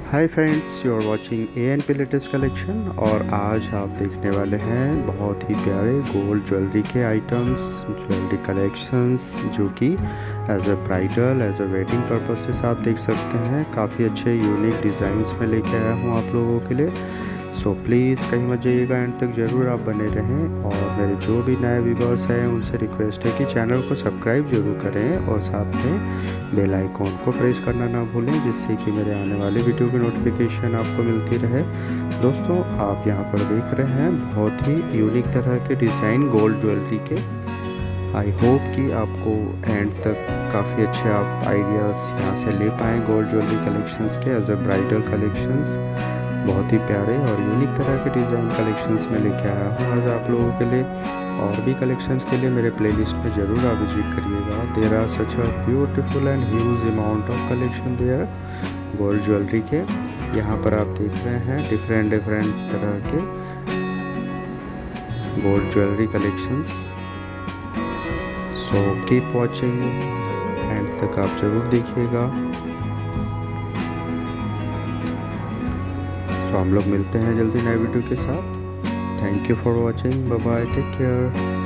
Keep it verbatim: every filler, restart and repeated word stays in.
Hi friends, you are watching A N P latest collection. और आज आप देखने वाले हैं बहुत ही प्यारे गोल्ड ज्वेलरी के आइटम्स, ज्वेलरी कलेक्शंस जो कि as a bridal as a wedding purposes आप देख सकते हैं। काफ़ी अच्छे यूनिक डिज़ाइंस में लेके आया हूँ आप लोगों के लिए। सो प्लीज़ कहीं मत जाइएगा, एंड तक ज़रूर आप बने रहें। और मेरे जो भी नए व्यूवर्स हैं उनसे रिक्वेस्ट है कि चैनल को सब्सक्राइब जरूर करें और साथ में बेल आइकॉन को प्रेस करना ना भूलें, जिससे कि मेरे आने वाले वीडियो की नोटिफिकेशन आपको मिलती रहे। दोस्तों, आप यहाँ पर देख रहे हैं बहुत ही यूनिक तरह के डिज़ाइन गोल्ड ज्वेलरी के। आई होप कि आपको एंड तक काफ़ी अच्छे आप आइडियाज़ यहाँ से ले पाएँ गोल्ड ज्वेलरी कलेक्शंस के एज अ ब्राइडल कलेक्शंस। बहुत ही प्यारे और यूनिक तरह के डिज़ाइन कलेक्शंस में लेके आया हूँ आज आप लोगों के लिए। और भी कलेक्शंस के लिए मेरे प्लेलिस्ट में ज़रूर आप विजिट करिएगा। There are such a beautiful and huge amount of collection there gold jewellery के। यहाँ पर आप देख रहे हैं डिफरेंट डिफरेंट तरह के gold jewellery collections. So keep watching, end तक आप ज़रूर देखिएगा। तो हम लोग मिलते हैं जल्दी नए वीडियो के साथ। Thank you for watching, bye bye, take care.